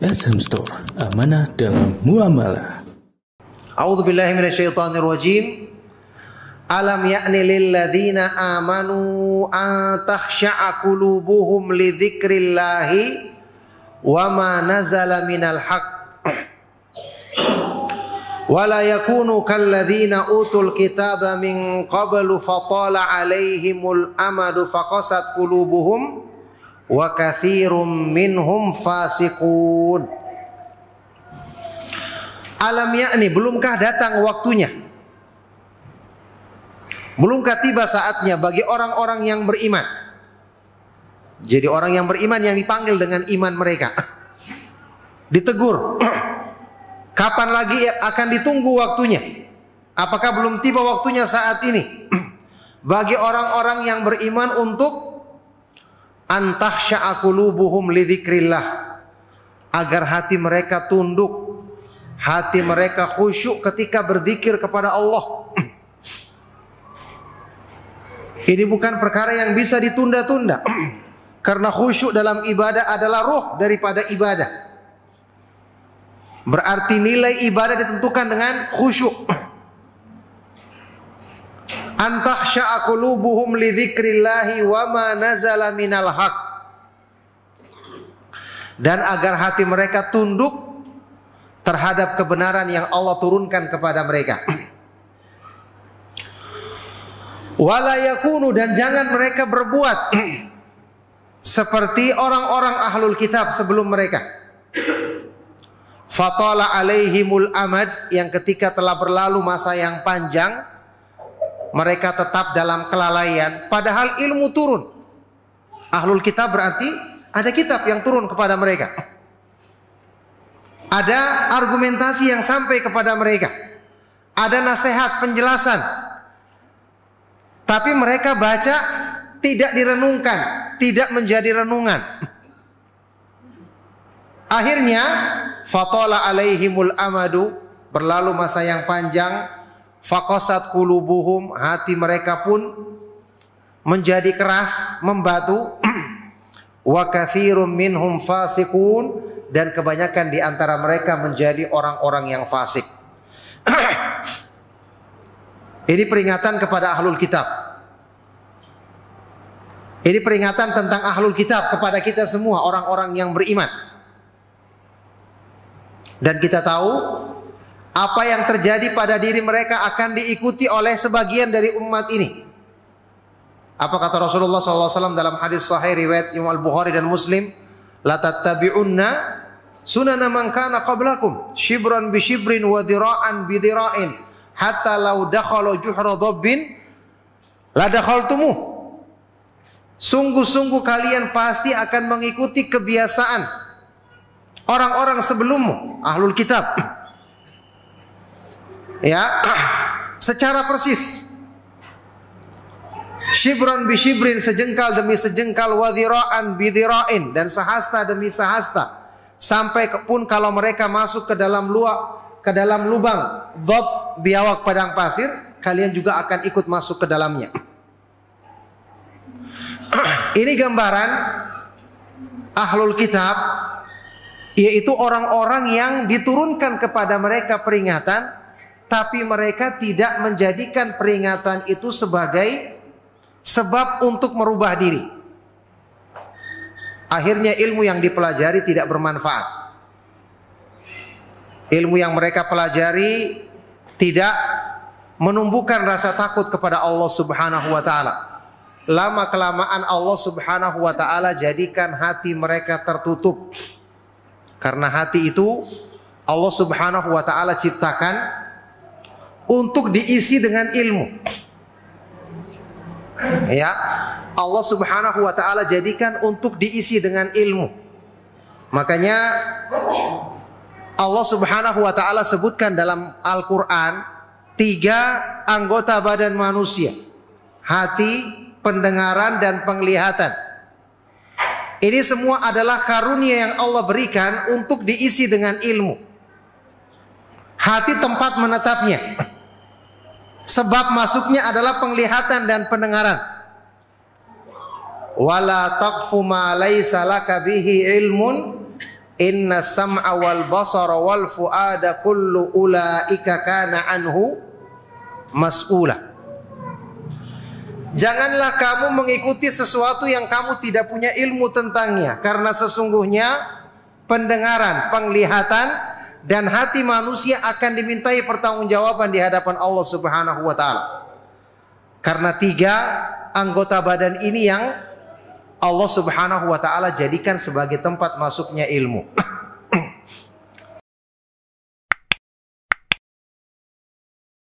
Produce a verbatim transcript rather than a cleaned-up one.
S M Store, amanah dalam muamalah. A'udzubillahi minasyaitonirrajim. Alam ya'ni lil ladzina amanu an takhsha'a qulubuhum li dzikrillahi wa ma nazala minal haqq wa la yakunu kal ladzina utul kitaba min qablu fatala 'alaihimul amadu faqasat qulubuhum wa katsirum minhum fasiqun. Alam yakni, belumkah datang waktunya, belumkah tiba saatnya bagi orang-orang yang beriman. Jadi orang yang beriman yang dipanggil dengan iman mereka ditegur. Kapan lagi akan ditunggu waktunya? Apakah belum tiba waktunya saat ini bagi orang-orang yang beriman untuk antahsya'a qulubuhum li dzikrillah, agar hati mereka tunduk, hati mereka khusyuk ketika berzikir kepada Allah. Ini bukan perkara yang bisa ditunda-tunda, karena khusyuk dalam ibadah adalah ruh daripada ibadah. Berarti nilai ibadah ditentukan dengan khusyuk. Antahsya'a qulubuhum li dzikrillahi wa ma nazala minal haq, dan agar hati mereka tunduk terhadap kebenaran yang Allah turunkan kepada mereka. Wala yakunu, dan jangan mereka berbuat seperti orang-orang ahlul kitab sebelum mereka. Fatala alaihimul amad, yang ketika telah berlalu masa yang panjang mereka tetap dalam kelalaian, padahal ilmu turun. Ahlul kitab berarti ada kitab yang turun kepada mereka, ada argumentasi yang sampai kepada mereka, ada nasihat, penjelasan, tapi mereka baca tidak direnungkan, tidak menjadi renungan. Akhirnya fatala alaihimul amadu, berlalu masa yang panjang, faqasat qulubuhum, hati mereka pun menjadi keras, membatu. Wa katsirum minhum fasiqun, dan kebanyakan di antara mereka menjadi orang-orang yang fasik. Ini peringatan kepada ahlul kitab. Ini peringatan tentang ahlul kitab kepada kita semua, orang-orang yang beriman. Dan kita tahu apa yang terjadi pada diri mereka akan diikuti oleh sebagian dari umat ini. Apa kata Rasulullah sallallahu alaihi wasallam dalam hadis sahih riwayat Imam Al-Bukhari dan Muslim? La tattabi'unna sunana man kana qablakum shibran bi shibrin wa dhira'an bi dhira'in hatta law dakhalu juhra dhabbin la dakhaltumuh. Sungguh-sungguh kalian pasti akan mengikuti kebiasaan orang-orang sebelummu, ahlul kitab. Ya, secara persis. Shibran bi shibrin, sejengkal demi sejengkal, wa dhira'an bi dhira'in, dan sehasta demi sehasta. Sampai pun kalau mereka masuk ke dalam luak, ke dalam lubang dhab, biawak padang pasir, kalian juga akan ikut masuk ke dalamnya. Ini gambaran ahlul kitab, yaitu orang-orang yang diturunkan kepada mereka peringatan, tapi mereka tidak menjadikan peringatan itu sebagai sebab untuk merubah diri. Akhirnya ilmu yang dipelajari tidak bermanfaat. Ilmu yang mereka pelajari tidak menumbuhkan rasa takut kepada Allah Subhanahu wa taala. Lama kelamaan Allah Subhanahu wa taala jadikan hati mereka tertutup. Karena hati itu Allah Subhanahu wa taala ciptakan untuk diisi dengan ilmu. Ya, Allah Subhanahu wa taala jadikan untuk diisi dengan ilmu. Makanya Allah Subhanahu wa taala sebutkan dalam Al-Qur'an tiga anggota badan manusia: hati, pendengaran, dan penglihatan. Ini semua adalah karunia yang Allah berikan untuk diisi dengan ilmu. Hati tempat menetapnya, sebab masuknya adalah penglihatan dan pendengaran. Wala taqfu ma laisa laka bihi ilmun Inna sam'a wal basara wal fuada kullu ulaika kana anhu mas'ula. Janganlah kamu mengikuti sesuatu yang kamu tidak punya ilmu tentangnya, karena sesungguhnya pendengaran, penglihatan dan hati manusia akan dimintai pertanggungjawaban di hadapan Allah Subhanahu wa taala. Karena tiga anggota badan ini yang Allah Subhanahu wa taala jadikan sebagai tempat masuknya ilmu.